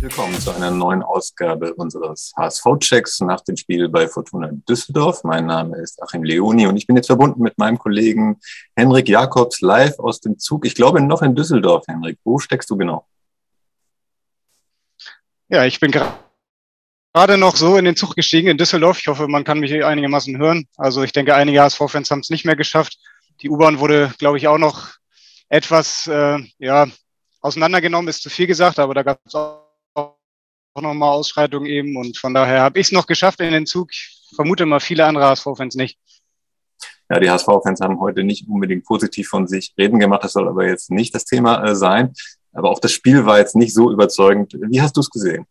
willkommen zu einer neuen Ausgabe unseres HSV-Checks nach dem Spiel bei Fortuna Düsseldorf. Mein Name ist Achim Leoni und ich bin jetzt verbunden mit meinem Kollegen Henrik Jakobs live aus dem Zug. Ich glaube noch in Düsseldorf, Henrik. Wo steckst du genau? Ja, ich bin gerade noch so in den Zug gestiegen in Düsseldorf. Ich hoffe, man kann mich einigermaßen hören. Also ich denke, einige HSV-Fans haben es nicht mehr geschafft. Die U-Bahn wurde, glaube ich, auch noch etwas auseinandergenommen, ist zu viel gesagt, aber da gab es auch nochmal Ausschreitungen eben und von daher habe ich es noch geschafft in den Zug. Ich vermute mal viele andere HSV-Fans nicht. Ja, die HSV-Fans haben heute nicht unbedingt positiv von sich reden gemacht. Das soll aber jetzt nicht das Thema sein. Aber auch das Spiel war jetzt nicht so überzeugend. Wie hast du es gesehen?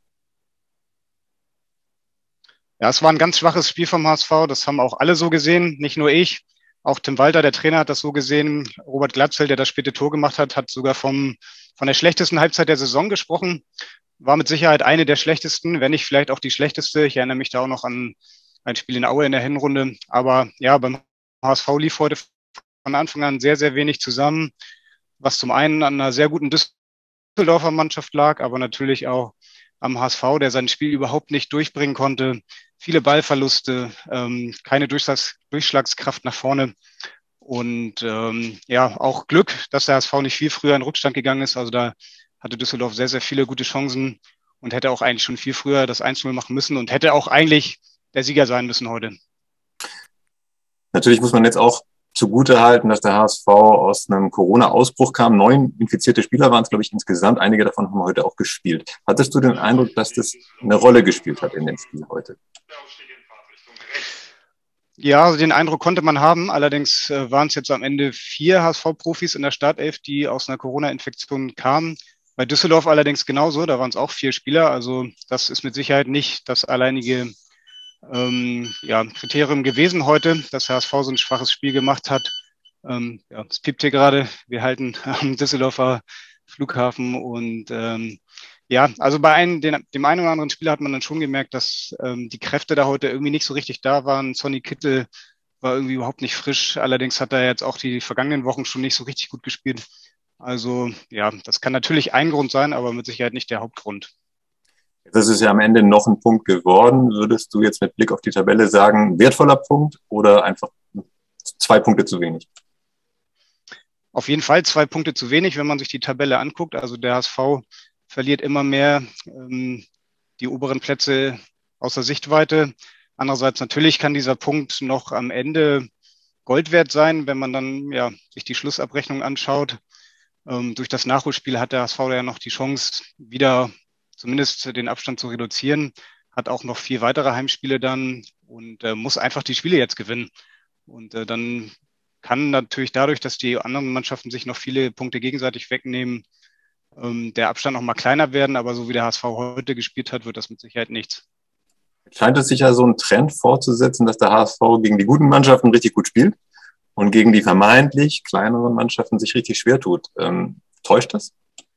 Ja, es war ein ganz schwaches Spiel vom HSV. Das haben auch alle so gesehen, nicht nur ich. Auch Tim Walter, der Trainer, hat das so gesehen. Robert Glatzel, der das späte Tor gemacht hat, hat sogar von der schlechtesten Halbzeit der Saison gesprochen. War mit Sicherheit eine der schlechtesten, wenn nicht vielleicht auch die schlechteste. Ich erinnere mich da auch noch an ein Spiel in Aue in der Hinrunde. Aber ja, beim HSV lief heute von Anfang an sehr, sehr wenig zusammen, was zum einen an einer sehr guten Düsseldorfer Mannschaft lag, aber natürlich auch am HSV, der sein Spiel überhaupt nicht durchbringen konnte. Viele Ballverluste, keine Durchschlagskraft nach vorne und auch Glück, dass der HSV nicht viel früher in Rückstand gegangen ist. Also da hatte Düsseldorf sehr, sehr viele gute Chancen und hätte auch eigentlich schon viel früher das 1-0 machen müssen und hätte auch eigentlich der Sieger sein müssen heute. Natürlich muss man jetzt auch zugutehalten, dass der HSV aus einem Corona-Ausbruch kam. 9 infizierte Spieler waren es, glaube ich, insgesamt. Einige davon haben heute auch gespielt. Hattest du den Eindruck, dass das eine Rolle gespielt hat in dem Spiel heute? Ja, also den Eindruck konnte man haben. Allerdings waren es jetzt am Ende 4 HSV-Profis in der Startelf, die aus einer Corona-Infektion kamen. Bei Düsseldorf allerdings genauso, da waren es auch 4 Spieler. Also das ist mit Sicherheit nicht das alleinige Kriterium gewesen heute, dass der HSV so ein schwaches Spiel gemacht hat. Es piept hier gerade. Wir halten am Düsseldorfer Flughafen und also bei dem einen oder anderen Spieler hat man dann schon gemerkt, dass die Kräfte da heute irgendwie nicht so richtig da waren. Sonny Kittel war irgendwie überhaupt nicht frisch. Allerdings hat er jetzt auch die vergangenen Wochen schon nicht so richtig gut gespielt. Also ja, das kann natürlich ein Grund sein, aber mit Sicherheit nicht der Hauptgrund. Das ist ja am Ende noch ein Punkt geworden. Würdest du jetzt mit Blick auf die Tabelle sagen, wertvoller Punkt oder einfach 2 Punkte zu wenig? Auf jeden Fall 2 Punkte zu wenig, wenn man sich die Tabelle anguckt. Also der HSV verliert immer mehr die oberen Plätze außer Sichtweite. Andererseits natürlich kann dieser Punkt noch am Ende Gold wert sein, wenn man dann sich die Schlussabrechnung anschaut. Durch das Nachholspiel hat der HSV ja noch die Chance, wieder zumindest den Abstand zu reduzieren, hat auch noch 4 weitere Heimspiele dann und muss einfach die Spiele jetzt gewinnen. Und dann kann natürlich dadurch, dass die anderen Mannschaften sich noch viele Punkte gegenseitig wegnehmen, der Abstand noch mal kleiner werden. Aber so wie der HSV heute gespielt hat, wird das mit Sicherheit nichts. Scheint es sich ja so ein Trend fortzusetzen, dass der HSV gegen die guten Mannschaften richtig gut spielt und gegen die vermeintlich kleineren Mannschaften sich richtig schwer tut. Täuscht das?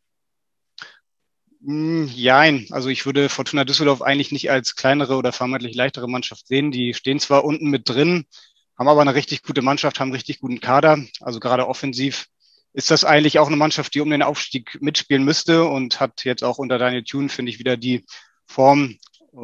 Jein. Also ich würde Fortuna Düsseldorf eigentlich nicht als kleinere oder vermeintlich leichtere Mannschaft sehen. Die stehen zwar unten mit drin, haben aber eine richtig gute Mannschaft, haben einen richtig guten Kader. Also gerade offensiv ist das eigentlich auch eine Mannschaft, die um den Aufstieg mitspielen müsste und hat jetzt auch unter Daniel Thune, finde ich, wieder die Form.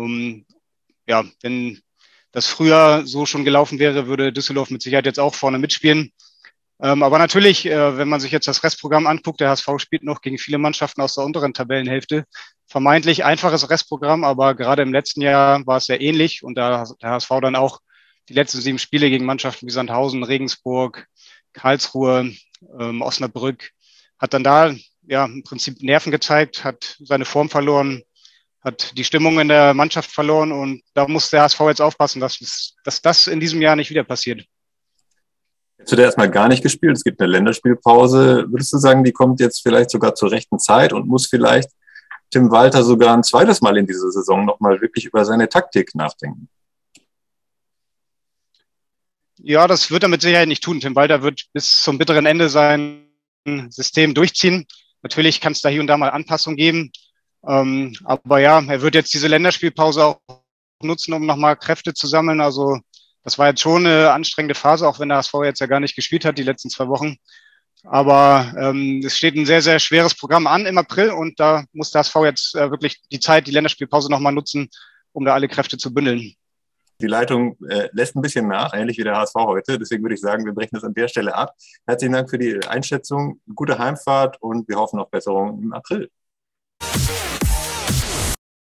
Wenn das früher so schon gelaufen wäre, würde Düsseldorf mit Sicherheit jetzt auch vorne mitspielen. Aber natürlich, wenn man sich jetzt das Restprogramm anguckt, der HSV spielt noch gegen viele Mannschaften aus der unteren Tabellenhälfte. Vermeintlich einfaches Restprogramm, aber gerade im letzten Jahr war es sehr ähnlich und da der HSV dann auch die letzten 7 Spiele gegen Mannschaften wie Sandhausen, Regensburg, Karlsruhe, Osnabrück, hat dann da im Prinzip Nerven gezeigt, hat seine Form verloren, hat die Stimmung in der Mannschaft verloren und da muss der HSV jetzt aufpassen, dass das in diesem Jahr nicht wieder passiert. Jetzt wird er erstmal gar nicht gespielt. Es gibt eine Länderspielpause. Würdest du sagen, die kommt jetzt vielleicht sogar zur rechten Zeit und muss vielleicht Tim Walter sogar ein zweites Mal in dieser Saison nochmal wirklich über seine Taktik nachdenken? Ja, das wird er mit Sicherheit nicht tun. Tim Walter wird bis zum bitteren Ende sein System durchziehen. Natürlich kann es da hier und da mal Anpassungen geben. Aber ja, er wird jetzt diese Länderspielpause auch nutzen, um nochmal Kräfte zu sammeln. Also das war jetzt schon eine anstrengende Phase, auch wenn der HSV jetzt ja gar nicht gespielt hat, die letzten 2 Wochen. Aber es steht ein sehr, sehr schweres Programm an im April und da muss der HSV jetzt wirklich die Länderspielpause nochmal nutzen, um da alle Kräfte zu bündeln. Die Leitung lässt ein bisschen nach, ähnlich wie der HSV heute. Deswegen würde ich sagen, wir brechen das an der Stelle ab. Herzlichen Dank für die Einschätzung, gute Heimfahrt und wir hoffen auf Besserung im April.